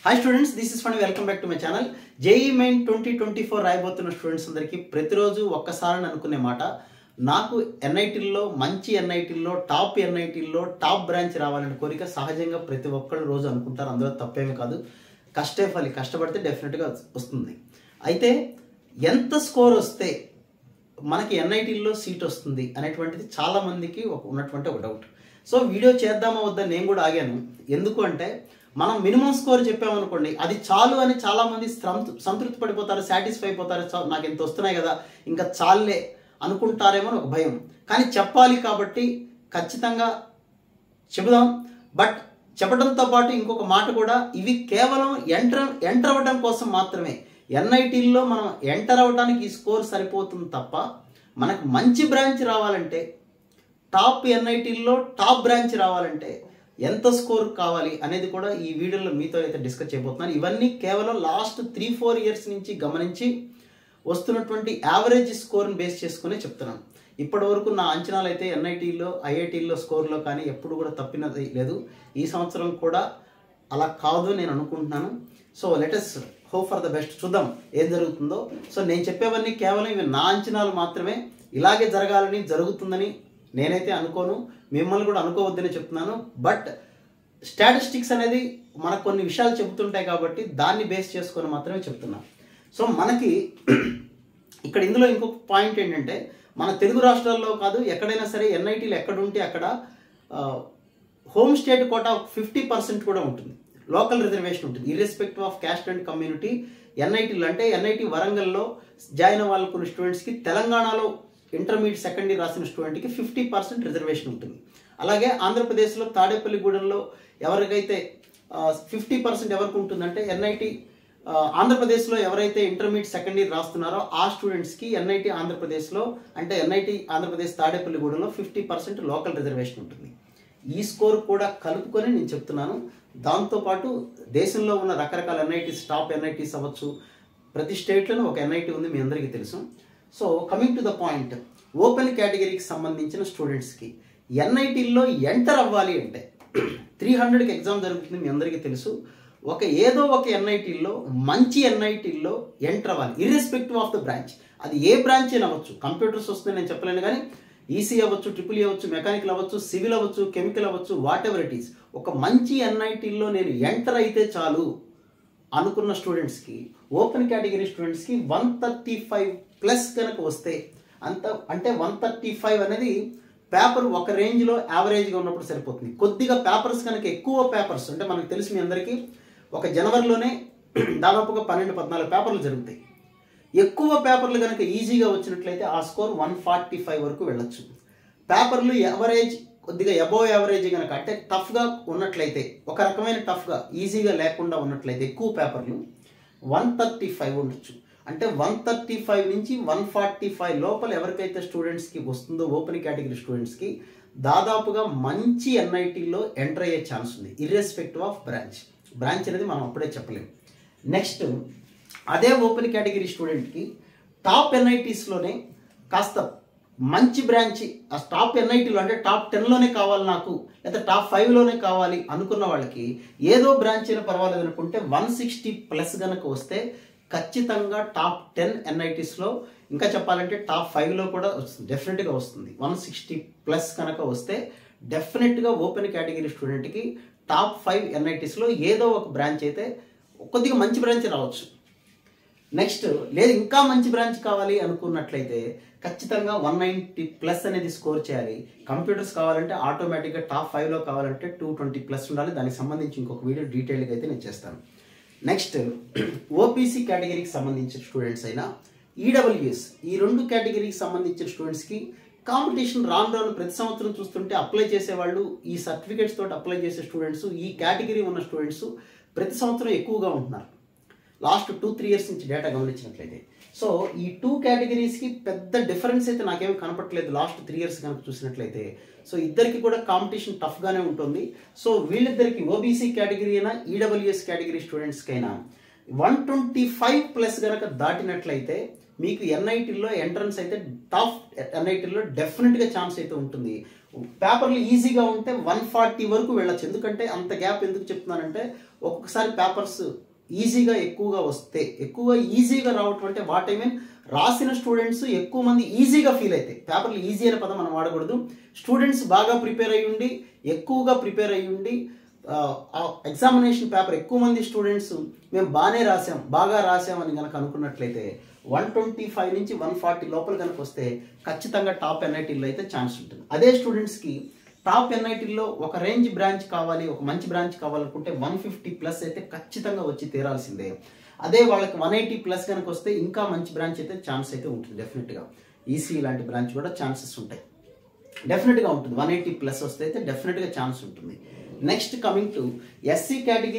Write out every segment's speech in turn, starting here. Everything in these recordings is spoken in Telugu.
Hi students, this is Phani. Welcome back to my channel. JEE Main 2024 రాయబోతున్న స్టూడెంట్స్ అందరికీ ప్రతిరోజు ఒక్కసారి అనుకునే మాట నాకు NIT లో మంచి NIT లో టాప్ బ్రాంచ్ రావాలని కోరిక సహజంగా ప్రతి ఒక్కరు రోజు అనుకుంటారు. అందులో తప్పేమీ కాదు. కష్టపడితే డెఫినెట్ గా వస్తుంది. అయితే ఎంత స్కోర్ వస్తే మనకి NIT లో సీట్ వస్తుంది అనేటువంటిది చాలా మందికి ఉన్నటువంటి ఒక డౌట్. సో వీడియో చేద్దామా వద్దా నేను కూడా ఆగాను. ఎందుకు అంటే మనం మినిమం స్కోర్ చెప్పామనుకోండి అది చాలు అని చాలా మంది సంతృప్తి పడిపోతారు, సాటిస్ఫై అయిపోతారు. నాకు ఎంత వస్తున్నాయి కదా ఇంకా చాలే అనుకుంటారేమో అని ఒక భయం. కానీ చెప్పాలి కాబట్టి ఖచ్చితంగా చెబుదాం. బట్ చెప్పడంతో పాటు ఇంకొక మాట కూడా, ఇవి కేవలం ఎంటర్ అవ్వడం కోసం మాత్రమే. NITలో మనం ఎంటర్ అవ్వడానికి ఈ స్కోర్ సరిపోతుంది తప్ప మనకు మంచి బ్రాంచ్ రావాలంటే, టాప్ NITలో టాప్ బ్రాంచ్ రావాలంటే ఎంత స్కోర్ కావాలి అనేది కూడా ఈ వీడియోలో మీతో అయితే డిస్కస్ చేయబోతున్నాను. ఇవన్నీ కేవలం లాస్ట్ 3-4 ఇయర్స్ నుంచి గమనించి వస్తున్నటువంటి యావరేజ్ స్కోర్ని బేస్ చేసుకునే చెప్తున్నాను. ఇప్పటి వరకు నా అంచనాలు అయితే NITలో IITలో స్కోర్లో కానీ ఎప్పుడు కూడా తప్పినది లేదు. ఈ సంవత్సరం కూడా అలా కాదు నేను అనుకుంటున్నాను. So let's hope for the best. చూద్దాం ఏం జరుగుతుందో. సో నేను చెప్పేవన్నీ కేవలం ఇవి నా అంచనాలు మాత్రమే. ఇలాగే జరగాలని జరుగుతుందని నేనైతే అనుకోను, మిమ్మల్ని కూడా అనుకోవద్దని చెప్తున్నాను. బట్ స్టాటిస్టిక్స్ అనేది మనకు కొన్ని విషయాలు చెబుతుంటాయి కాబట్టి దాన్ని బేస్ చేసుకొని మాత్రమే చెప్తున్నాను. సో మనకి ఇక్కడ ఇందులో ఇంకొక పాయింట్ ఏంటంటే, మన తెలుగు రాష్ట్రాల్లో కాదు ఎక్కడైనా సరే NITలు ఎక్కడుంటే అక్కడ హోమ్ స్టేట్ కోటా 50% కూడా ఉంటుంది. లోకల్ రిజర్వేషన్ ఉంటుంది irrespective of caste and community. NITలు అంటే NIT వరంగల్లో జాయిన్ అవ్వాలనుకున్న స్టూడెంట్స్కి తెలంగాణలో ఇంటర్మీడియట్ సెకండ్ ఇయర్ రాసిన స్టూడెంట్కి 50% రిజర్వేషన్ ఉంటుంది. అలాగే ఆంధ్రప్రదేశ్లో తాడేపల్లిగూడెంలో ఎవరికైతే 50% ఎవరికి ఉంటుందంటే NIT ఆంధ్రప్రదేశ్లో ఎవరైతే ఇంటర్మీడియట్ సెకండ్ ఇయర్ రాస్తున్నారో ఆ స్టూడెంట్స్కి NIT ఆంధ్రప్రదేశ్లో అంటే NIT ఆంధ్రప్రదేశ్ తాడేపల్లిగూడెంలో 50% లోకల్ రిజర్వేషన్ ఉంటుంది. ఈ స్కోర్ కూడా కలుపుకొని నేను చెప్తున్నాను. దాంతోపాటు దేశంలో ఉన్న రకరకాల NITs, టాప్ NITs అవ్వచ్చు. ప్రతి స్టేట్లోనూ ఒక NIT ఉంది, మీ అందరికీ తెలుసు. So coming to the point, open కేటగిరీకి సంబంధించిన స్టూడెంట్స్కి NITలో ఎంటర్ అవ్వాలి అంటే 300కి ఎగ్జామ్ జరుగుతుంది, మీ అందరికీ తెలుసు. ఏదో ఒక NITలో మంచి NITలో ఎంటర్ అవ్వాలి ఇర్రెస్పెక్టివ్ ఆఫ్ ద బ్రాంచ్. అది ఏ బ్రాంచ్ అయినా అవ్వచ్చు. కంప్యూటర్స్ వస్తుంది నేను చెప్పలేను, కానీ ఈసీ అవ్వచ్చు, EEE అవ్వచ్చు, మెకానికల్ అవ్వచ్చు, సివిల్ అవ్వచ్చు, కెమికల్ అవ్వచ్చు, వాట్ ఎవర్ ఇట్ ఈస్. ఒక మంచి NITలో నేను ఎంటర్ అయితే చాలు అనుకున్న స్టూడెంట్స్కి, ఓపెన్ కేటగిరీ స్టూడెంట్స్కి 135+ కనుక వస్తే అంటే 135 అనేది పేపర్ ఒక రేంజ్లో యావరేజ్గా ఉన్నప్పుడు సరిపోతుంది. కొద్దిగా పేపర్స్ కనుక ఎక్కువ పేపర్స్ అంటే మనకు తెలుసు మీ అందరికీ, ఒక జనవరిలోనే దాదాపుగా 12-14 పేపర్లు జరుగుతాయి. ఎక్కువ పేపర్లు కనుక ఈజీగా వచ్చినట్లయితే ఆ స్కోర్ 145 వరకు వెళ్ళొచ్చు. పేపర్లు యావరేజ్ కొద్దిగా అబోవ్ యావరేజ్ కనుక అంటే టఫ్గా ఉన్నట్లయితే, ఒక రకమైన టఫ్గా ఈజీగా లేకుండా ఉన్నట్లయితే ఎక్కువ పేపర్లు 135 ఉండొచ్చు. అంటే 135 నుంచి 145 లోపల ఎవరికైతే స్టూడెంట్స్కి వస్తుందో ఓపెన్ కేటగిరీ స్టూడెంట్స్కి దాదాపుగా మంచి NITలో ఎంటర్ అయ్యే ఛాన్స్ ఉంది ఇర్రెస్పెక్టివ్ ఆఫ్ బ్రాంచ్ అనేది మనం అప్పుడే చెప్పలేము. నెక్స్ట్ అదే ఓపెన్ కేటగిరీ స్టూడెంట్కి టాప్ NITస్లోనే కాస్త మంచి బ్రాంచ్, ఆ టాప్ NITలో అంటే టాప్ 10లోనే కావాలి నాకు, లేదా టాప్ 5లోనే కావాలి అనుకున్న వాళ్ళకి ఏదో బ్రాంచ్ అయినా పర్వాలేదు అనుకుంటే 160+ కనుక వస్తే ఖచ్చితంగా టాప్ 10 NITస్లో, ఇంకా చెప్పాలంటే టాప్ 5లో కూడా వస్తుంది, డెఫినెట్గా వస్తుంది. 160+ కనుక వస్తే డెఫినెట్గా ఓపెన్ కేటగిరీ స్టూడెంట్కి టాప్ 5 NITస్లో ఏదో ఒక బ్రాంచ్ అయితే కొద్దిగా మంచి బ్రాంచ్ రావచ్చు. నెక్స్ట్ లేదు ఇంకా మంచి బ్రాంచ్ కావాలి అనుకున్నట్లయితే ఖచ్చితంగా 190+ అనేది స్కోర్ చేయాలి. కంప్యూటర్స్ కావాలంటే ఆటోమేటిక్గా టాప్ 5లో కావాలంటే 220+ ఉండాలి. దానికి సంబంధించి ఇంకొక వీడియో డీటెయిల్గా అయితే నేను చేస్తాను. నెక్స్ట్ OBC కేటగిరీకి సంబంధించిన స్టూడెంట్స్ అయినా EWS, ఈ 2 కేటగిరీకి సంబంధించిన స్టూడెంట్స్కి కాంపిటీషన్ రాను ప్రతి సంవత్సరం చూస్తుంటే అప్లై చేసేవాళ్ళు, ఈ సర్టిఫికేట్స్ తోటి అప్లై చేసే స్టూడెంట్స్, ఈ కేటగిరీ ఉన్న స్టూడెంట్స్ ప్రతి సంవత్సరం ఎక్కువగా ఉంటున్నారు. లాస్ట్ 2-3 ఇయర్స్ నుంచి డేటా గమనించినట్లయితే. సో ఈ 2 కేటగిరీస్కి పెద్ద డిఫరెన్స్ అయితే నాకేమీ కనపట్లేదు లాస్ట్ 3 ఇయర్స్ కనుక చూసినట్లయితే. సో ఇద్దరికి కూడా కాంపిటీషన్ టఫ్గానే ఉంటుంది. సో వీళ్ళిద్దరికి OBC కేటగిరీ అయినా EWS కేటగిరీ స్టూడెంట్స్కి అయినా 125+ కనుక దాటినట్లయితే మీకు ఎన్ఐటీలో ఎంట్రన్స్ అయితే టాప్ ఎన్ఐటీలో డెఫినెట్గా ఛాన్స్ అయితే ఉంటుంది. పేపర్లు ఈజీగా ఉంటే 140 వరకు వెళ్ళచ్చు. ఎందుకంటే అంత గ్యాప్ ఎందుకు చెప్తున్నానంటే ఒక్కొక్కసారి పేపర్స్ ఈజీగా ఎక్కువగా వస్తే, ఎక్కువ ఈజీగా రావటం అంటే వాట్ ఐ మీన్ రాసిన స్టూడెంట్స్ ఎక్కువ మంది ఈజీగా ఫీల్ అవుతాయి. పేపర్లు ఈజీ అనే పదం మనం వాడకూడదు. స్టూడెంట్స్ బాగా ప్రిపేర్ అయ్యి ఉండి, ఎక్కువగా ప్రిపేర్ అయ్యి ఉండి ఎగ్జామినేషన్ పేపర్ ఎక్కువ మంది స్టూడెంట్స్ మేము బాగా రాసాం అని కనుక అనుకున్నట్లయితే 125 నుంచి 140 లోపల కనుక వస్తే ఖచ్చితంగా టాప్ ఎన్ఐటీలో అయితే ఛాన్స్ ఉంటుంది. అదే స్టూడెంట్స్కి టాప్ ఎన్ఐటీలో ఒక రేంజ్ బ్రాంచ్ కావాలి, ఒక మంచి బ్రాంచ్ కావాలనుకుంటే 150+ అయితే ఖచ్చితంగా వచ్చి తీరాల్సిందే. అదే వాళ్ళకి 180+ కనుక వస్తే ఇంకా మంచి బ్రాంచ్ అయితే ఛాన్స్ అయితే ఉంటుంది. డెఫినెట్గా ఈసీ లాంటి బ్రాంచ్ కూడా ఛాన్సెస్ ఉంటాయి, డెఫినెట్గా ఉంటుంది. 180+ వస్తే అయితే డెఫినెట్గా ఛాన్స్ ఉంటుంది. నెక్స్ట్ కమింగ్ టు ఎస్సీ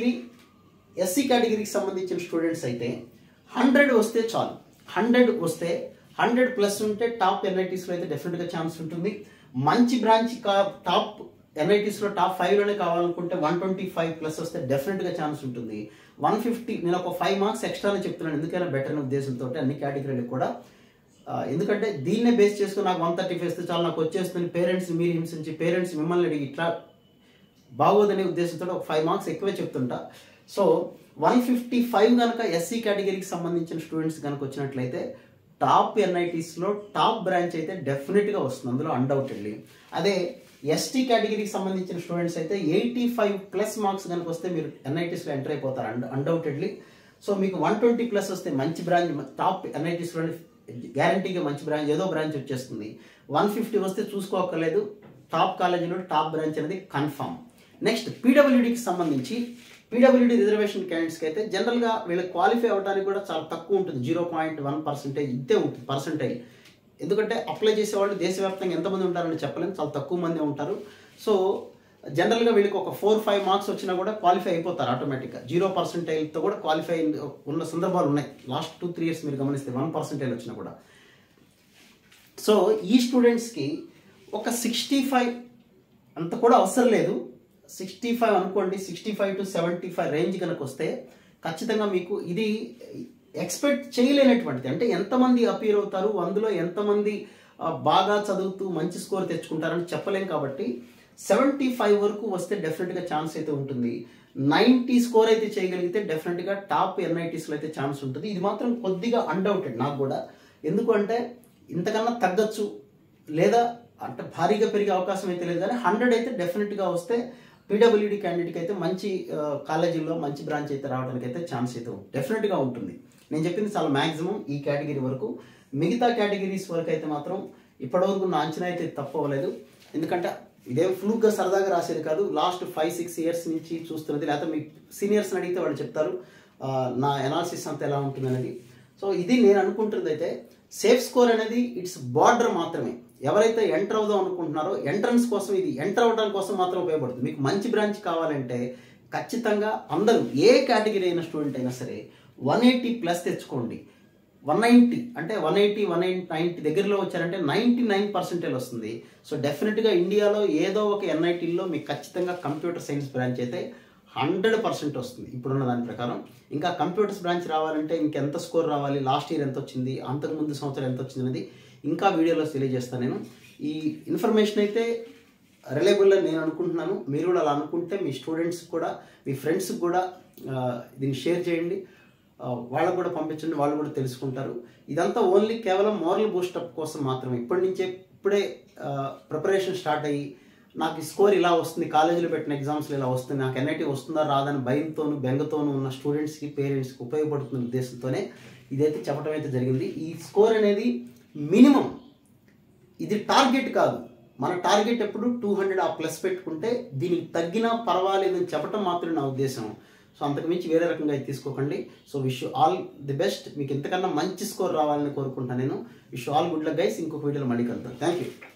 కేటగిరీకి సంబంధించిన స్టూడెంట్స్ అయితే 100 వస్తే చాలు. 100 వస్తే 100+ ఉంటే టాప్ ఎన్ఐటీస్లో అయితే డెఫినెట్గా ఛాన్స్ ఉంటుంది. మంచి బ్రాంచ్ టాప్ ఎన్ఐటీస్లో టాప్ 5లోనే కావాలనుకుంటే 125+ వస్తే డెఫినెట్గా ఛాన్స్ ఉంటుంది. 150 నేను ఒక 5 మార్క్స్ ఎక్స్ట్రానే చెప్తున్నాను, ఎందుకైనా బెటర్ అనే ఉద్దేశంతో అన్ని కేటగిరీలకు కూడా. ఎందుకంటే దీన్నే బేస్ చేసుకుని నాకు 135 వస్తే చాలా నాకు వచ్చేస్తుంది, పేరెంట్స్ మీరు హింసించి పేరెంట్స్ మిమ్మల్ని అడిగి ఇట్లా బాగోదనే ఉద్దేశంతో ఒక 5 మార్క్స్ ఎక్కువే చెప్తుంటా. సో 155 కనుక ఎస్సీ కేటగిరీకి సంబంధించిన స్టూడెంట్స్ కనుక వచ్చినట్లయితే టాప్ ఎన్ఐటీస్లో టాప్ బ్రాంచ్ అయితే డెఫినెట్గా వస్తుంది, అందులో అన్డౌటెడ్లీ. అదే ఎస్టీ కేటగిరీకి సంబంధించిన స్టూడెంట్స్ అయితే 85+ మార్క్స్ కనుక వస్తే మీరు ఎన్ఐటీస్లో ఎంటర్ అయిపోతారు అన్డౌటెడ్లీ. సో మీకు 120+ వస్తే మంచి బ్రాంచ్ టాప్ ఎన్ఐటీస్లో గ్యారంటీగా మంచి బ్రాంచ్ ఏదో బ్రాంచ్ వచ్చేస్తుంది. 150 వస్తే చూసుకోక్కర్లేదు, టాప్ కాలేజీలో టాప్ బ్రాంచ్ అనేది కన్ఫర్మ్. నెక్స్ట్ పీడబ్ల్యూడీకి సంబంధించి పీడబ్ల్యూడీ రిజర్వేషన్ క్యాండిడేట్స్కి అయితే జనరల్గా వీళ్ళకి క్వాలిఫై అవ్వడానికి కూడా చాలా తక్కువ ఉంటుంది, 0.1% ఇంతే ఉంటుంది పర్సంటేజ్. ఎందుకంటే అప్లై చేసేవాళ్ళు దేశవ్యాప్తంగా ఎంతమంది ఉంటారని చెప్పలేము, చాలా తక్కువ మంది ఉంటారు. సో జనరల్గా వీళ్ళకి ఒక 4-5 మార్క్స్ వచ్చినా కూడా క్వాలిఫై అయిపోతారు ఆటోమేటిక్గా. 0%తో కూడా క్వాలిఫై ఉన్న సందర్భాలు ఉన్నాయి. లాస్ట్ 2-3 ఇయర్స్ మీరు గమనిస్తే 1% వచ్చినా కూడా. సో ఈ స్టూడెంట్స్కి ఒక 65 అంత కూడా అవసరం లేదు, 65 అనుకోండి, 65 to 75 రేంజ్ కనుక వస్తే ఖచ్చితంగా మీకు ఇది ఎక్స్పెక్ట్ చేయలేనటువంటిది. అంటే ఎంతమంది అపీర్ అవుతారు, అందులో ఎంతమంది బాగా చదువుతూ మంచి స్కోర్ తెచ్చుకుంటారని చెప్పలేం. కాబట్టి 75 వరకు వస్తే డెఫినెట్గా ఛాన్స్ అయితే ఉంటుంది. 90 స్కోర్ అయితే చేయగలిగితే డెఫినెట్గా టాప్ ఎన్ఐటీస్లో అయితే ఛాన్స్ ఉంటుంది. ఇది మాత్రం కొద్దిగా అన్డౌటెడ్ నాకు కూడా. ఎందుకంటే ఇంతకన్నా తగ్గచ్చు లేదా అంటే భారీగా పెరిగే అవకాశం అయితే లేదు, కానీ 100 అయితే డెఫినెట్గా వస్తే పీడబ్ల్యూడీ క్యాండిడేట్కి అయితే మంచి కాలేజీల్లో మంచి బ్రాంచ్ అయితే రావడానికి అయితే ఛాన్స్ అయితే డెఫినెట్గా ఉంటుంది. నేను చెప్పింది చాలా మ్యాక్సిమం ఈ కేటగిరీ వరకు. మిగతా కేటగిరీస్ వరకు అయితే మాత్రం ఇప్పటివరకు నా అంచనా అయితే తప్పు అవ్వలేదు. ఎందుకంటే ఇదేం ఫ్లూక్గా సరదాగా రాసేది కాదు, లాస్ట్ 5-6 ఇయర్స్ నుంచి చూస్తున్నది. లేకపోతే మీ సీనియర్స్ని అడిగితే వాళ్ళు చెప్తారు నా ఎనాలిసిస్ అంతా ఎలా ఉంటుంది అనేది. సో ఇది నేను అనుకుంటున్నది అయితే సేఫ్ స్కోర్ అనేది ఇట్స్ బార్డర్ మాత్రమే. ఎవరైతే ఎంటర్ అవుదాం అనుకుంటున్నారో ఎంట్రన్స్ కోసం, ఇది ఎంటర్ అవ్వడానికి కోసం మాత్రం ఉపయోగపడుతుంది. మీకు మంచి బ్రాంచ్ కావాలంటే ఖచ్చితంగా అందరూ ఏ కేటగిరీ అయిన స్టూడెంట్ అయినా సరే 180+ తెచ్చుకోండి. 190 అంటే 180-190 దగ్గరలో వచ్చారంటే 99% వస్తుంది. సో డెఫినెట్గా ఇండియాలో ఏదో ఒక ఎన్ఐటీల్లో మీకు ఖచ్చితంగా కంప్యూటర్ సైన్స్ బ్రాంచ్ అయితే 100% వస్తుంది ఇప్పుడున్న దాని ప్రకారం. ఇంకా కంప్యూటర్స్ బ్రాంచ్ రావాలంటే ఇంకెంత స్కోర్ రావాలి, లాస్ట్ ఇయర్ ఎంత వచ్చింది, అంతకుముందు సంవత్సరం ఎంత వచ్చింది అనేది ఇంకా వీడియోలో తెలియజేస్తాను నేను. ఈ ఇన్ఫర్మేషన్ అయితే రిలయబుల్ అని నేను అనుకుంటున్నాను. మీరు కూడా అలా అనుకుంటే మీ స్టూడెంట్స్ కూడా మీ ఫ్రెండ్స్కి కూడా దీన్ని షేర్ చేయండి, వాళ్ళకు కూడా పంపించండి, వాళ్ళు కూడా తెలుసుకుంటారు. ఇదంతా ఓన్లీ కేవలం మోరల్ బూస్టప్ కోసం మాత్రమే. ఇప్పుడే ప్రిపరేషన్ స్టార్ట్ అయ్యి నాకు ఈ స్కోర్ ఇలా వస్తుంది, కాలేజీలో పెట్టిన ఎగ్జామ్స్లో ఇలా వస్తుంది, నాకు ఎన్ఐటీ వస్తుందా రాదని భయంతోనూ బెంగతోనూ ఉన్న స్టూడెంట్స్కి పేరెంట్స్కి ఉపయోగపడుతున్న ఉద్దేశంతోనే ఇదైతే చెప్పడం అయితే జరిగింది. ఈ స్కోర్ అనేది మినిమం, ఇది టార్గెట్ కాదు. మన టార్గెట్ ఎప్పుడు 200 ఆ ప్లస్ పెట్టుకుంటే దీనికి తగ్గినా పర్వాలేదు అని చెప్పడం మాత్రమే నా ఉద్దేశం. సో అంతకుమించి వేరే రకంగా అయితే తీసుకోకండి. So wish you all the best. మీకు ఇంతకన్నా మంచి స్కోర్ రావాలని కోరుకుంటాను నేను. Wish you all good luck guys. ఇంకొక వీడియోలో మళ్ళీ కలుద్దాం. Thank you.